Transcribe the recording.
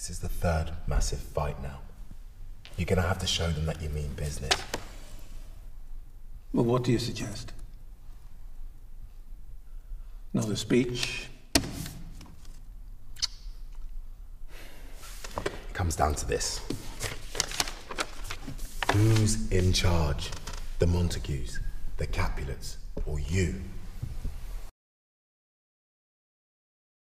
This is the third massive fight now. You're gonna have to show them that you mean business. Well, what do you suggest? Another speech? It comes down to this. Who's in charge? The Montagues, the Capulets, or you?